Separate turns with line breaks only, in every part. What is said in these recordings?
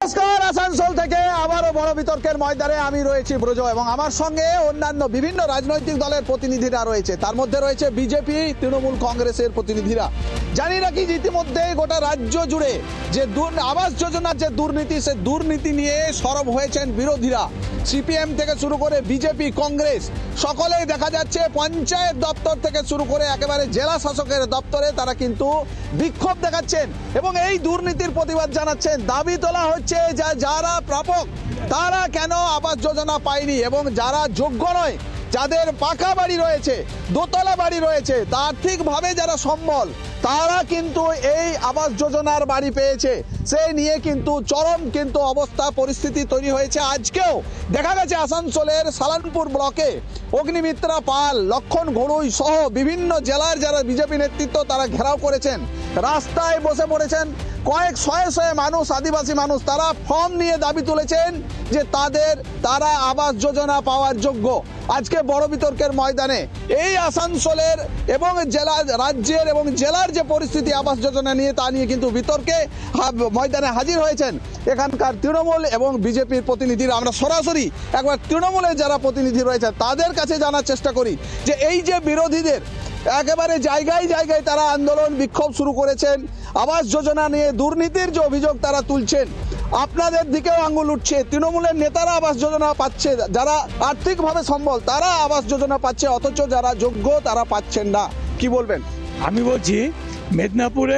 নমস্কার, আসানসোল থেকে আবারও বড় বিতর্কের ময়দানে আমি রয়েছি ব্রজ এবং আমার সঙ্গে অন্যান্য বিভিন্ন রাজনৈতিক দলের প্রতিনিধিরা রয়েছে। তার মধ্যে রয়েছে বিজেপি, তৃণমূল কংগ্রেসের প্রতিনিধিরা। জানি নাকি ইতিমধ্যে গোটা রাজ্য জুড়ে যে আবাস যোজনার যে দুর্নীতি, সে দুর্নীতি নিয়ে সরব হয়েছেন বিরোধীরা। সিপিএম থেকে শুরু করে বিজেপি, কংগ্রেস সকলেই দেখা যাচ্ছে পঞ্চায়েত দপ্তর থেকে শুরু করে একেবারে জেলা শাসকের দপ্তরে তারা কিন্তু বিক্ষোভ দেখাচ্ছেন এবং এই দুর্নীতির প্রতিবাদ জানাচ্ছেন। দাবি তোলা হচ্ছে যারা প্রাপক তারা কেন আবাস যোজনা পায়নি এবং যারা যোগ্য নয়, যাদের পাকা বাড়ি রয়েছে, দোতলা বাড়ি রয়েছে, আর্থিকভাবে যারা সম্বল, তারা কিন্তু এই আবাস যোজনার বাড়ি পেয়েছে। সেই নিয়ে কিন্তু চরম কিন্তু অবস্থা পরিস্থিতি তৈরি হয়েছে। আজকেও দেখা গেছে আসানসোলের সালানপুর ব্লকে অগ্নিমিত্রা পাল, লক্ষণ ঘড়ুই সহ বিভিন্ন জেলার যারা বিজেপি নেতৃত্ব তারা ঘেরাও করেছেন, রাস্তায় বসে পড়েছেন। কয়েক শয়ে মানুষ, আদিবাসী মানুষ, তারা ফর্ম নিয়ে দাবি তুলেছেন যে তারা আবাস যোজনা পাওয়ার যোগ্য। আজকে বড় বিতর্কের ময়দানে এই আসানসোলের এবং রাজ্যের এবং জেলার যে পরিস্থিতি আবাস যোজনা নিয়ে, তা নিয়ে কিন্তু বিতর্কে ময়দানে হাজির হয়েছেন এখানকার তৃণমূল এবং বিজেপির প্রতিনিধিরা। আমরা সরাসরি একবার তৃণমূলের যারা প্রতিনিধি রয়েছে তাদের কাছে জানার চেষ্টা করি যে এই যে বিরোধীদের একেবারে জায়গায় জায়গায় তারা আন্দোলন বিক্ষোভ শুরু করেছেন, আবাস যোজনা নিয়ে দুর্নীতির যে অভিযোগ তারা তুলছেন, আপনাদের দিকেও আঙ্গুল উঠছে। তৃণমূলের নেতারা আবাস যোজনা পাচ্ছে, যারা আর্থিকভাবে সম্বল তারা আবাস যোজনা পাচ্ছে, অথচ যারা যোগ্য তারা পাচ্ছেন না। কি বলবেন?
আমি বলছি মেদিনীপুরে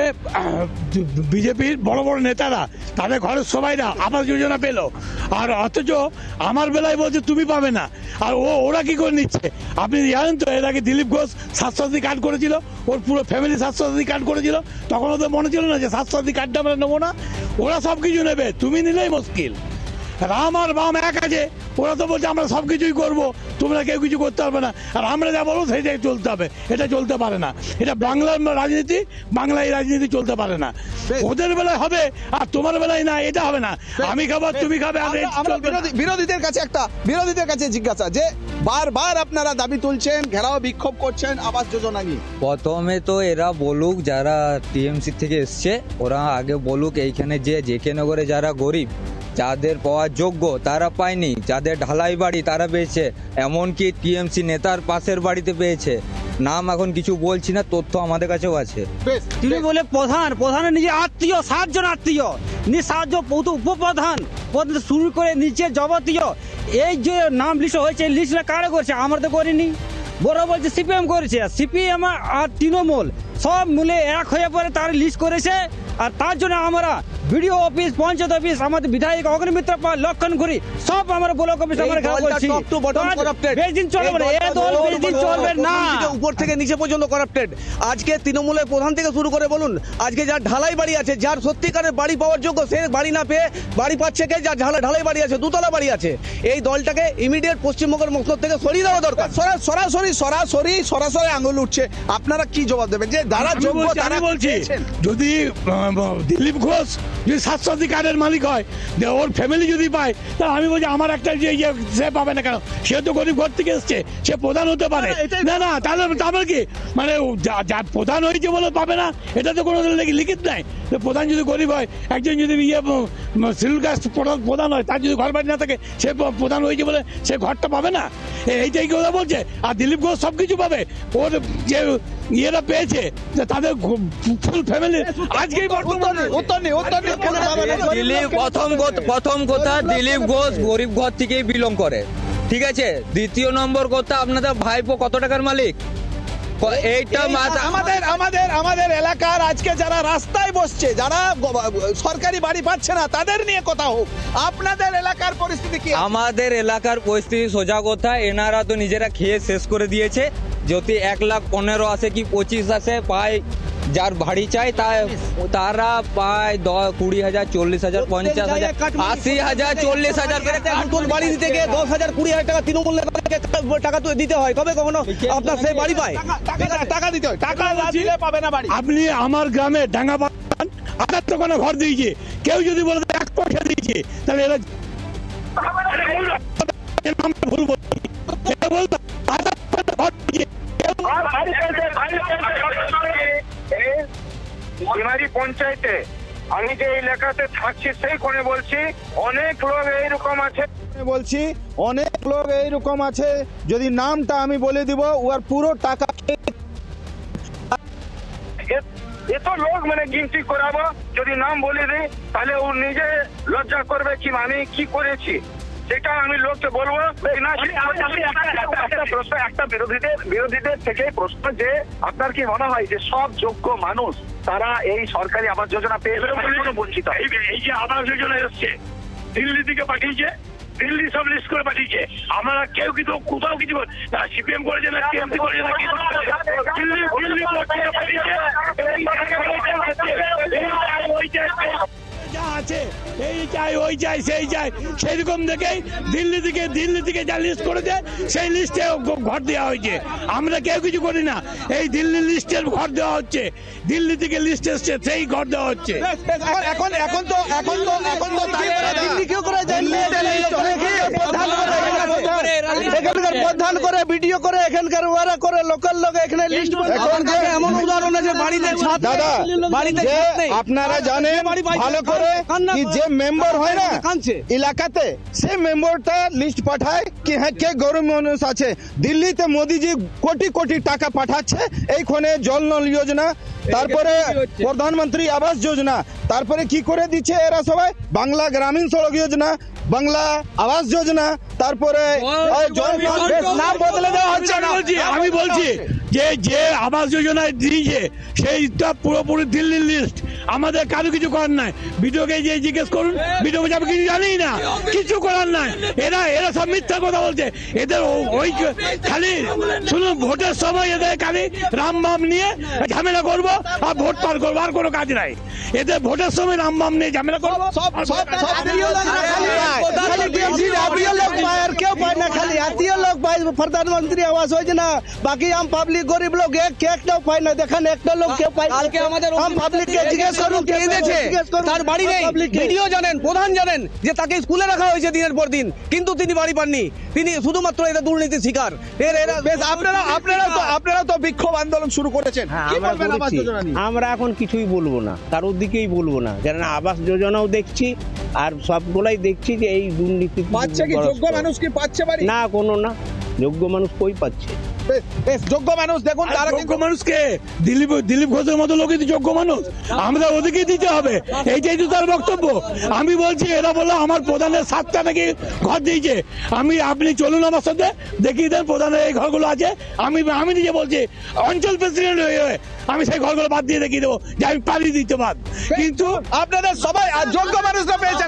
বিজেপির বড় বড় নেতারা তাদের ঘরের সবাইরা আবাস যোজনা পেল, আর অথচ আমার বেলায় বলছে তুমি পাবে না। আর ওরা কি করে নিচ্ছে আপনি জানেন তো? এর আগে দিলীপ ঘোষ স্বাস্থ্যসাথী কার্ড করেছিল, ওর পুরো ফ্যামিলি স্বাস্থ্যসাথী কার্ড করেছিল, তখন ওদের মনে ছিল না যে স্বাস্থ্যসাথী কার্ডটা আমরা নেবো না। ওরা সব কিছু নেবে, তুমি নিলেই মুশকিল। রাম আর বাম এক আছে, ওরা তো বলছে আমরা সব কিছুই করবো, তোমরা কেউ কিছু করতে পারবে না, আর আমরা যা বলবো সেইটাই চলতে হবে। এটা চলতে পারে না, এটা বাংলার রাজনীতি, বাংলায় রাজনীতি চলতে পারে না। ওদের বেলায় হবে আর তোমার বেলায় না, এটা হবে না। আমি খাবো তুমি খাবে।
বিরোধীদের কাছে জিজ্ঞাসা যে বারবার আপনারা দাবি তুলছেন, ঘেরাও বিক্ষোভ করছেন আবাস যোজনা নিয়ে।
প্রথমে তো এরা বলুক, যারা টিএমসি থেকে এসছে ওরা আগে বলুক এইখানে যেখানে করে যারা গরিব, যাদের পাওয়ার যোগ্য তারা পায়নি, যাদের ঢালাই বাড়ি তারা পেয়েছে, এমনকি টিএমসি নেতার পাশের বাড়িতে পেয়েছে। নাম এখন কিছু বলছি না, তথ্য আমাদের কাছেও আছে।
তিনি বলে প্রধানের নিজে আত্মীয়, 7 জন আত্মীয়, 7 জন উপপ্রধান শুরু করে নিচে যাবতীয় এই যে নাম লিস্ট হয়েছে, লিস্টটা কারা করেছে? আমরা তো করিনি। বড় বলছে সিপিএম করেছে, সিপিএম আর তৃণমূল সব মিলে এক হয়ে পরে তার লিস্ট করেছে। আর তার জন্য আমরা ভিডিও অফিস, পঞ্চায়েত অফিস, আমাদের বিধায়ক অগ্নিমিত্র পাল, লক্ষণ ঘুরি সব আমরা ব্লক অফিস আমরা করছি। বেশদিন চলবে না, এই দল বেশদিন চলবে না,
উপর থেকে নিচে পর্যন্ত করাপ্টেড। আজকে তৃণমূলের প্রধান থেকে শুরু করে বলুন, আজকে যার ঢালাই বাড়ি আছে, যার সত্যিকারের বাড়ি পাওয়ার যোগ্য, সে বাড়ি না পেয়ে বাড়ি পাচ্ছে কে? যার ঢালাই বাড়ি আছে, দোতলা বাড়ি আছে। এই দলটাকে ইমিডিয়েট পশ্চিমবঙ্গের মসনদ থেকে সরিয়ে দেওয়া দরকার।
সরাসরি আঙুল উঠছে। আপনারা কি জবাব দেবেন যে যারা যোগ্য তারা?
বলছি যদি দিলীপ ঘোষ যদি স্বাস্থ্যসাথী কার্ডের মালিক হয়, ওর ফ্যামিলি যদি পায়, তাহলে আমি বলছি আমার একটা যে সে পাবে না কেন? সে তো গরিব ঘর থেকে এসছে, সে প্রধান হতে পারে না। তাহলে কি মানে যা প্রধান হয়েছে বলে পাবে না? এটা তো কোনো লিখিত নাই। প্রধান যদি গরিব হয়, একজন যদি শিডিউল কাস্ট প্রধান হয়, তার যদি ঘর বাড়ি না থাকে, সে প্রধান হয়েছে বলে সে ঘরটা পাবে না? এইটাই কথা বলছে। আর দিলীপ ঘোষ সব কিছু পাবে, ওর যে ইয়েরা পেয়েছে তাদের ফুল ফ্যামিলি। আজকেই
প্রথম কথা, দিলীপ ঘোষ গরিব ঘর থেকেই বিলং করে, ঠিক আছে। দ্বিতীয় নম্বর কথা, আপনাদের ভাইপো কত টাকার মালিক?
আমাদের এলাকার আজকে যারা রাস্তায় বসছে, যারা সরকারি বাড়ি পাচ্ছে না, তাদের নিয়ে কথা হোক। আপনাদের এলাকার পরিস্থিতি কি?
আমাদের এলাকার পরিস্থিতি সোজা কথা, এনারা তো নিজেরা খেয়ে শেষ করে দিয়েছে। যদি 1,15,000 আসে কি 25 আসে পায়, যার বাড়ি চাই তারা পায় 20,000, 40,000, 50,000, 80,000, 40,000 করে
বাড়ি দিতে গিয়ে 10,000, 20,000 টাকা তৃণমূল টাকা তো দিতে হয়। কবে কখনো আপনার সেই বাড়ি পায়?
টাকা দিতে হয়, টাকা দিলে পাবে না বাড়ি।
আপনি আমার গ্রামে ডাঙ্গা পান 8 দোকানে ঘর দিয়েছে, কেউ যদি বলে 1 পয়সা দিয়েছে, তাহলে এরা ভুল বলছি।
পঞ্চায়েতে আমি যে এলাকাতে থাকছি সেই কোণে বলছি অনেক লোক এইরকম আছে।
বলছি অনেক লোক এইরকম আছে, যদি নামটা আমি বলে দিব ওর পুরো টাকা
এত লোক মানে গিনতি করাবো, যদি নাম বলে দিই তাহলে ও নিজে লজ্জা করবে কি আমি কি করেছি সেটা আমি লোককে বলবো না। একটা প্রশ্ন, একটা বিরোধীদের থেকে প্রশ্ন যে আপনার কি মনে হয় যে সব যোগ্য মানুষ তারা এই সরকারি আবাস যোজনা পেয়ে বঞ্চিত? এই যে আবাস যোজনা এসছে দিল্লি থেকে পাঠিয়েছে, দিল্লি সব লিস্ট করে পাঠিয়েছে, আমরা কেউ কিন্তু কোথাও কিছু সিপিএম করেছে না টিএমসি করেছে না কি
যা আছে এই চাই ওই চাই সেই চাই সেইরকম দেখেই দিল্লি থেকে যা লিস্ট করেছে সেই লিস্টে ঘর দেওয়া হয়েছে। আমরা কেউ কিছু করি না, এই দিল্লি লিস্টের ঘর দেওয়া হচ্ছে, দিল্লি থেকে লিস্ট এসছে সেই ঘর দেওয়া হচ্ছে।
এখন তো দিল্লি কেউ করে এখানকার প্রধান করে ভিডিও করে এখানকার ওরা করে লোকাল লোক এখানে লিস্ট
এমন উদাহরণ আছে বাড়িতে ছাদ নেই,
দাদা
বাড়িতে
যে
ছাদ নেই।
আপনারা জানেন ভালো করে কি যে মেম্বার হয় না এলাকাতে সেই মেম্বারটা লিস্ট পাঠায় কি হ্যাঁ কে গরিব মানুষ আছে। দিল্লিতে মোদিজি কোটি কোটি টাকা পাঠাচ্ছে এইখানে জল নল যোজনা, তারপরে প্রধানমন্ত্রী আবাস যোজনা, তারপরে কি করে দিচ্ছে এরা সবাই বাংলা গ্রামীণ সড়ক যোজনা, বাংলা আবাস যোজনা, তারপরে নাম বদলে দেওয়া হচ্ছে না।
আমি বলছি যে আবাস যোজনায় দিয়েছে সেইটা পুরোপুরি দিল্লির লিস্ট, আমাদের কারো কিছু করার নাই। ভিডিওকে যে জিজ্ঞেস করুন, ভিডিওকে যাবে কিছু জানি না, কিছু করার নাই। এরা সব মিথ্যা কথা বলছে। এদের ওই খালি শুনুন ভোটের সময় এদের খালি রামবাম নিয়ে ঝামেলা করবো আর ভোট পার করবো, আর কোনো কাজ নাই এদের। ভোটের সময় রামবাম নিয়ে ঝামেলা করবো।
প্রধানমন্ত্রী আবাস যোজনা বাকি আম পাবলিক গরিব লোক একটাও পায় না, দেখেন একটা লোক কেউ পায়।
কালকে আমাদের পাবলিককে জিজ্ঞেস করুন কে দিয়েছে, তার বাড়ি নেই, ভিডিও জানেন, প্রধান জানেন যে তাকে স্কুলে রাখা হয়েছে দিনের পর দিন, কিন্তু তিনি বাড়ি পাননি। তিনি শুধুমাত্র এটা দুর্নীতির শিকার।
আপনারা তো বিক্ষোভ আন্দোলন শুরু করেছেন, কি বলবেন আবাস যোজনা নিয়ে?
আমরা এখন কিছুই বলবো না, কারোর দিকেই বলবো না, কারণ আবাস যোজনাও দেখছি আর সবগুলাই দেখছি যে এই দুর্নীতি
পাচ্ছে কি যোগ্য মানুষ কি পাচ্ছে বাড়ি?
না, কোনো না, যোগ্য মানুষ কই পাচ্ছে?
বেশ যোগ্য মানুষ দেখুন, তারা
যোগ্য মানুষকে দিলীপ ঘোষের মতো লোকই তো যোগ্য মানুষ, আমরা ওদিকে দিতে হবে, এইটাই তো তার বক্তব্য। আমি বলছি এরা বললো আমার প্রধানের 7টা নাকি ঘর দিয়েছে, আপনি চলুন আমার সাথে দেখিয়ে দেন প্রধানের এই ঘরগুলো আছে। আমি নিজে বলছি অঞ্চল প্রেসিডেন্ট হয়ে আমি সেই ঘরগুলো বাদ দিয়ে দেখিয়ে দেবো যে আমি পারি দিতে বাদ। কিন্তু
আপনাদের সবাই যোগ্য মানুষরা পেয়েছেন।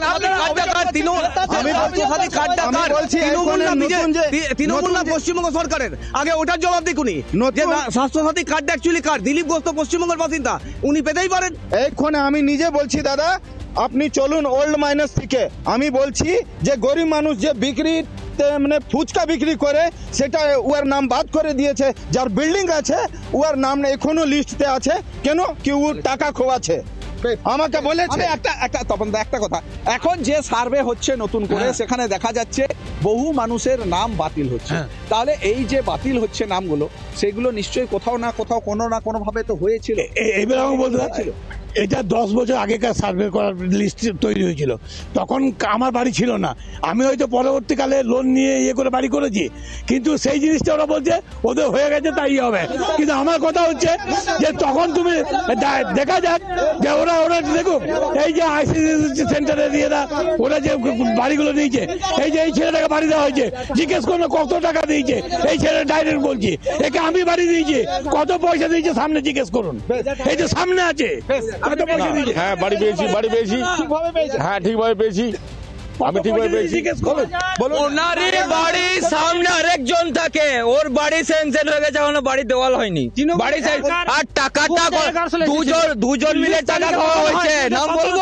তৃণমূল না পশ্চিমবঙ্গ সরকারের, আগে ওটার জবাব দেখুনি যে Swasthyasathi card actually card Dilip Ghosh তো পশ্চিমবঙ্গের বাসিন্দা, উনি পেতেই পারেন।
এইখানে আমি নিজে বলছি দাদা আপনি চলুন ওল্ড মাইনাস থেকে। আমি বলছি যে গরিব মানুষ যে বিক্রি মানে ফুচকা বিক্রি করে সেটা ওর নাম বাদ করে দিয়েছে, যার বিল্ডিং আছে ওর নাম এখনো লিস্টতে আছে, কেন কি ও টাকা খোয়াছে আমাকে বলেছে।
একটা তপন দা একটা কথা, এখন যে সার্ভে হচ্ছে নতুন করে সেখানে দেখা যাচ্ছে বহু মানুষের নাম বাতিল হচ্ছে, তাহলে এই যে বাতিল হচ্ছে নামগুলো সেগুলো নিশ্চয়ই কোথাও না কোথাও কোনো না কোনো ভাবে তো হয়েছিল।
এবার আমি বলতে চাচ্ছিল এটা 10 বছর আগেকার সার্ভে করার লিস্ট তৈরি হয়েছিল, তখন আমার বাড়ি ছিল না, আমি হয়তো পরবর্তীকালে লোন নিয়ে করে বাড়ি করেছি, কিন্তু সেই জিনিসটা ওরা বলছে ওদের হয়ে গেছে তাই হবে। কিন্তু আমার কথা হচ্ছে যে তখন তুমি দেখা যাক যে ওরা দেখুন এই যে আইসিসি সেন্টারে দিয়ে ওরা যে বাড়িগুলো নিয়েছে, এই যে এই ছেলেটাকে বাড়ি দেওয়া হয়েছে, জিজ্ঞেস করলো কত টাকা দিয়েছে, এই ছেলে ডাইরেক্ট বলছি একে আমি বাড়ি দিয়েছি, কত পয়সা দিয়েছে সামনে জিজ্ঞেস করুন, এই যে সামনে আছে।
হ্যাঁ বাড়ি পেয়েছি, হ্যাঁ ঠিকভাবে পেয়েছি, আমি ঠিকভাবে পেয়েছি।
ওনারই বাড়ির সামনে আরেকজন থাকে, ওর বাড়ি সেনসেন হয়ে গেছে, এখনো বাড়ি দেওয়াল হয়নি, বাড়ি আর টাকাটা দুজন মিলে টাকা খাওয়া হয়েছে। নাম বলবো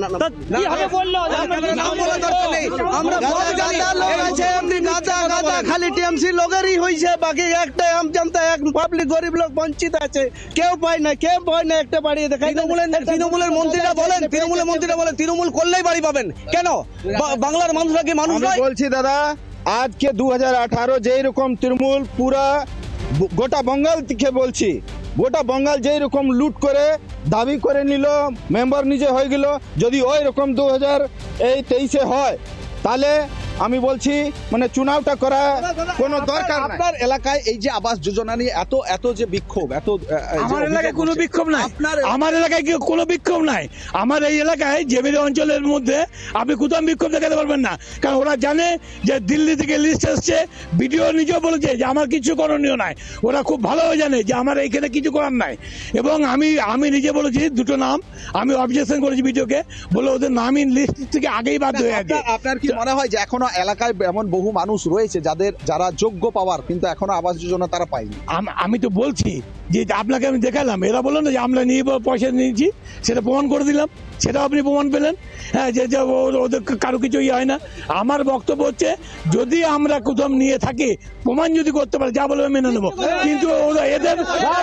খালি টিএমসি লোকেরই হয়েছে, বাকি একটা আম জনতা এক পাবলিক গরিব লোক বঞ্চিত আছে, কেউ পায় না একটা বাড়ি দেখাই।
তৃণমূলের মন্ত্রীরা বলেন তৃণমূল করলেই বাড়ি পাবেন, কেন বাংলার মানুষরা কি মানুষ নয়?
বলছি দাদা আজকে 2018 যেই রকম তৃণমূল পুরা গোটা বঙ্গাল থেকে বলছি গোটা বঙ্গাল যেই রকম লুট করে দাবি করে নিল, মেম্বার নিজে হয়ে গেল, যদি ওই রকম 2023 হয় তাহলে আমি বলছি মানে চুনাওটা করা কোনো দরকার নাই।
আপনার এলাকায় এই যে আবাস যোজনা নিয়ে এত যে বিক্ষোভ, এত
আমার এলাকায় কোনো বিক্ষোভ নাই, আমার এলাকায় কোনো বিক্ষোভ নাই। আমার এই এলাকায় জেবিলি অঞ্চলের মধ্যে আপনি কোথাও বিক্ষোভ দেখাতে পারবেন না, কারণ ওরা জানে যে দিল্লি থেকে লিস্ট এসছে, বিডিও নিজেও বলেছে যে আমার কিছু করণীয় নাই। ওরা খুব ভালোভাবে জানে যে আমার এইখানে কিছু করার নাই। এবং আমি নিজে বলেছি দুটো নাম আমি অবজেকশন করেছি বিডিওকে, বলে ওদের নামই লিস্ট থেকে আগেই বাদ হয়ে আছে।
আপনার কি মনে হয় যে এখনো এলাকায় এমন বহু মানুষ রয়েছে যারা যোগ্য পাওয়ার, কিন্তু এখনো আবাস যোজনা তারা পায়নি?
আমি তো বলছি যে আপনাকে আমি দেখালাম, এরা বললো না যে আমরা নিয়ে পয়সা নিয়েছি, সেটা প্রমাণ করে দিলাম, সেটাও আপনি প্রমাণ পেলেন। হ্যাঁ, যে ওদের কারো কিছু ইয়ে হয় না। আমার বক্তব্য হচ্ছে যদি আমরা কোথাও নিয়ে থাকি, প্রমাণ যদি করতে পারে, যা বলবে মেনে নেবো। কিন্তু এদের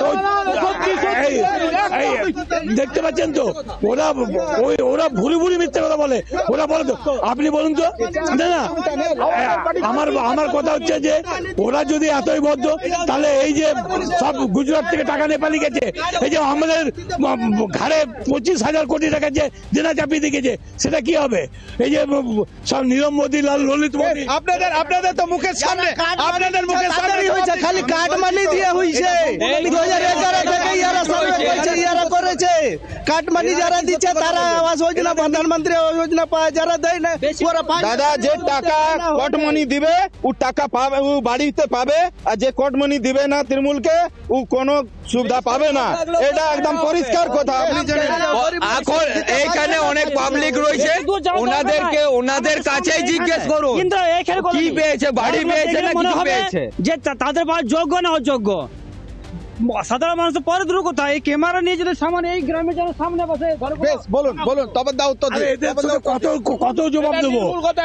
দেখতে পাচ্ছেন তো, ওরা ভুলি মিথ্যা কথা বলে। ওরা বলে তো, আপনি বলুন তো, না আমার কথা হচ্ছে যে ওরা যদি এতই বদ্ধ, তাহলে এই যে সব গুজরাট থেকে টাকা নেপালি গেছে, এই যে আমাদের ঘাড়ে 25,000 কোটি টাকা যে দেনা চাপিয়ে দিয়েছে, সেটা কি হবে? এই যে সব নীরব মোদী, ললিত মোদী,
আপনাদের তো মুখের সামনে, আপনাদের মুখের সামনে হয়েছে, খালি কার্ড মানি দিয়ে হয়েছে। 2011 থেকে ইয়ারা সার্ভে করেছে, ইয়ারা করেছে। কার্ড মানি যারা দিচ্ছে তারা আবাস যোজনা, প্রধানমন্ত্রী আবাস যোজনা পায়, যারা দেয় না ওরা পায়। দাদা যে টাকা কোর্ট মানি দিবে ও টাকা পাবে, ও বাড়িতে পাবে, আর যে কোর্ট মানি দিবে না তৃণমূলকে ও কোনো সুবিধা পাবে না। এটা একদম পরিষ্কার কথা, আপনি জানেন।
এখন এইখানে অনেক পাবলিক রয়েছে, ওনাদের কাছেই জিজ্ঞেস করুন কি পেয়েছে, বাড়ি পেয়েছে না কিছু পেয়েছে।
যে তাদের পাওয়ার যোগ্য না অযোগ্য, সাধারণ মানুষ তো পরে দূর কথা। এই ক্যামেরা নিয়ে যদি সামনে এই গ্রামের যেন সামনে বসে,
বেশ বলুন তবে দাও উত্তর দিন।
কত জবাব দেবো?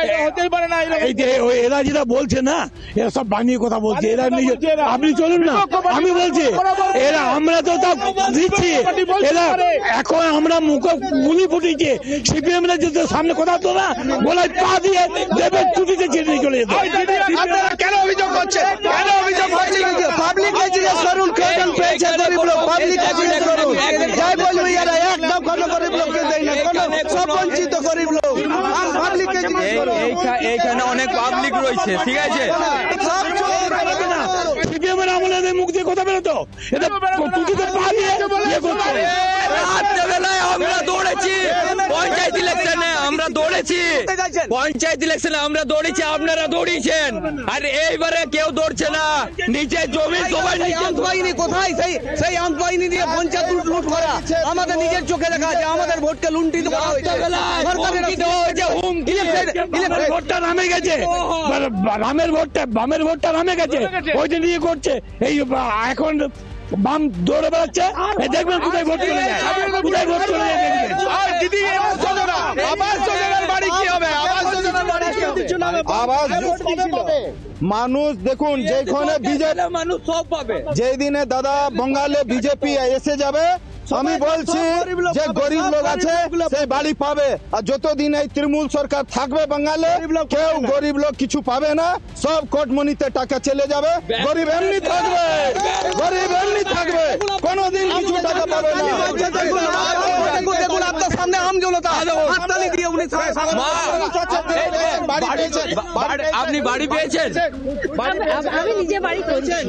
এরা যেটা বলছে না, এরা সব বানিয়ে কথা বলছে। এরা নিজে, আপনি চলুন না, আমি বলছি এরা, আমরা তো তা দিচ্ছি। এরা এখন আমরা মুখে গুলি ফুটিয়েছে, সিপিএম রা যদি সামনে কথা তো না, গোলায় পা দিয়ে দেবের ছুটিতে ছেড়ে নিয়ে চলে যেত।
কেন অভিযোগ করছে? কেন অভিযোগ করছে? পাবলিক জিজ্ঞেস করুন, পেয়েছে গরিব লোক, পাবলিক জিজ্ঞেস করুন। যাই বলবো এরা একদম কোনো গরিব লোককে দেয় না, কোনো সব বঞ্চিত গরিব লোক। পাবলিককে জিজ্ঞেস করুন।
এইখানে অনেক পাবলিক রয়েছে, ঠিক আছে।
সিপিএম এর আমলে এদের মুখ দিয়ে কথা বেরোতো, এদের টুটিতে পা দিয়ে ইয়ে করতো।
রাত্রেবেলায় আমরা দৌড়েছি, পঞ্চায়েত ইলেকশনে আমরা দৌড়েছি, আপনারা দৌড়িয়েছেন। আর এইবারে কেউ দৌড়ছে না, নিচে জমি সবাই
বাহিনী কোথায়? সেই আন্ত বাহিনী দিয়ে পঞ্চায়েত লুট করা আমাদের নিজের চোখে দেখা যায়। আমাদের ভোটকে লুণ্ঠিত করা হয়েছে,
ভোটটা নামে গেছে, বামের ভোটটা নামে গেছে, ওইটা নিয়ে করছে। এই এখন বাম দৌড়ে বেড়াচ্ছে, দেখবেন কোথায় ভোট চলে যায়, কোথায় ভোট চলে যায় দেখবেন।
মানুষ দেখুন, যেখানে বিজেপি
মানুষ সব পাবে,
যেই দিনে দাদা বঙ্গালে বিজেপি এসে যাবে, আমি বলছি যে গরিব লোক আছে সেই বাড়ি পাবে। আর যতদিন এই তৃণমূল সরকার থাকবে বাঙালে, কেউ গরিব লোক কিছু পাবে না, সব কোটমনিতে টাকা চলে যাবে, গরিব এমনি থাকবে, গরিব এমনি থাকবে, কোনোদিন কিছু টাকা পাবে না।
দেখুন আপনার সামনে আম জনতা হাততালি দিয়ে উনি
আপনি বাড়ি পেয়েছেন?
আমি নিজে বাড়ি করেছি।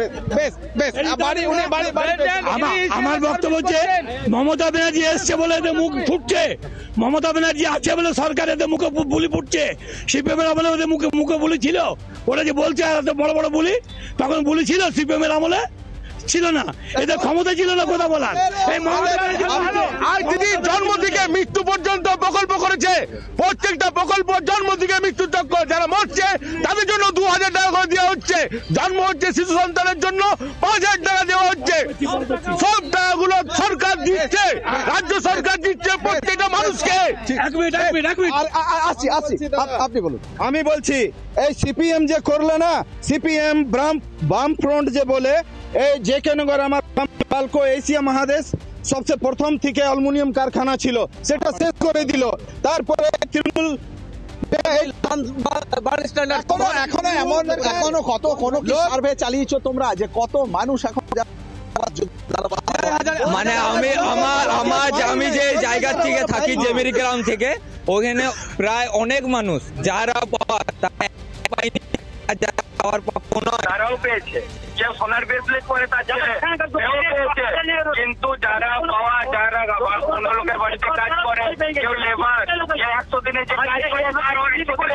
আমার বক্তব্য হচ্ছে, মমতা ব্যানার্জি এসছে বলে এদের মুখ ফুটছে, মমতা ব্যানার্জি আছে বলে সরকার এদের মুখে বুলি ফুটছে। সিপিএম এর আমলে ওদের মুখে বুলি ছিল? ওরা যে বলছে এত বড় বড় বুলি, তখন বুলি ছিল সিপিএম এর আমলে? ছিল না, এদের ক্ষমতা ছিল না কথা বলার।
আর দিদি জন্ম থেকে মৃত্যু পর্যন্ত প্রকল্প করেছে, প্রত্যেকটা প্রকল্প জন্ম থেকে মৃত্যু তক যারা মরছে তাদের জন্য 2,000 টাকা করে দেওয়া হচ্ছে, জন্ম হচ্ছে শিশু সন্তানের জন্য 5,000 টাকা দেওয়া হচ্ছে। সব টাকাগুলো সরকার দিচ্ছে, রাজ্য সরকার দিচ্ছে প্রত্যেকটা মানুষকে।
আপনি বলুন।
আমি বলছি এই সিপিএম যে করলো না, সিপিএম বাম ফ্রন্ট যে বলে, এই জেকে নগর আমার এশিয়া মহাদেশ সবচেয়ে প্রথম থেকে অ্যালুমিনিয়াম কারখানা ছিল, সেটা শেষ করে দিল। তারপরে তৃণমূল
এখনো কত সার্ভে চালিয়েছো তোমরা, যে কত মানুষ এখন
মানে আমি যে জায়গা থেকে থাকি জেমিরি গ্রাম থেকে, ওখানে প্রায় অনেক মানুষ যারা
তারাও পেয়েছে, কেউ সোনার ব্রেসলেট পরে কিন্তু যারা পাওয়া, যারা অন্য লোকের বাড়িতে কাজ করে, কেউ লেবার, 100 দিনে যে কাজ করে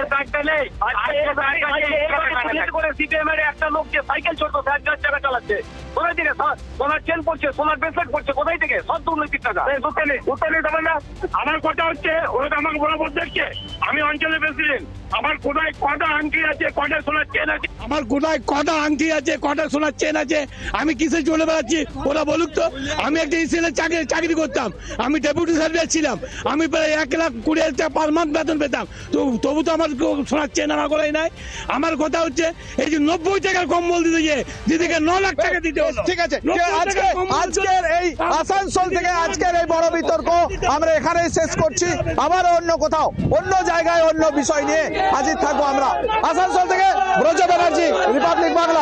সিপিএমের একটা লোক যে সাইকেল চড়তো 1,000 টাকা চালাচ্ছে, কোথায় থেকে সোনার চেন পড়ছে, সোনার ব্রেসলেট পড়ছে, কোথায় থেকে? সব দুর্নীতির টাকা। উত্তর নিতে পারে না। আমার কথা হচ্ছে ওরা তো আমাকে বরাবর দেখছে, আমি অঞ্চলের প্রেসিডেন্ট, আমার কোথায় কটা আংটি আছে, কটা সোনার চেন আছে,
আমার কোথায় কটা আংটি আছে, কটা সোনার চেন আছে, আমি কিসে চলে বেড়াচ্ছি ওরা বলুক তো। আমি একটা ইসিএল চাকরি করতাম, আমি ডেপুটি সার্ভেয়ার ছিলাম, আমি প্রায় 1,20,000 টাকা পার মান্থ বেতন পেতাম, তো তবু তো আমার সোনার চেন আমার গলায় নাই। আমার কথা হচ্ছে এই যে 90 টাকার কম্বল দিতে গিয়ে দিদিকে 9 লাখ টাকা দিতে হলো।
ঠিক আছে, আজকের এই আসানসোল থেকে আজকের এই বড় বিতর্ক আমরা এখানেই শেষ করছি। আবার অন্য কোথাও, অন্য জায়গায়, অন্য বিষয় নিয়ে হাজির থাকবো আমরা। আসানসোল থেকে ব্রজ ব্যানার্জি, রিপাবলিক বাংলা।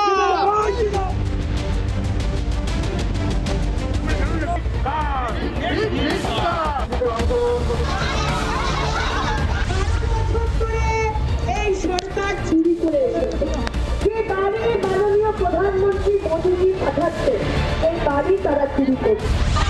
এই সরকার চুরি করে এসেছে। যে বাড়ি মাননীয় প্রধানমন্ত্রী মোদীজি পাঠাচ্ছে, এই বাড়ি তারা চুরি করছে।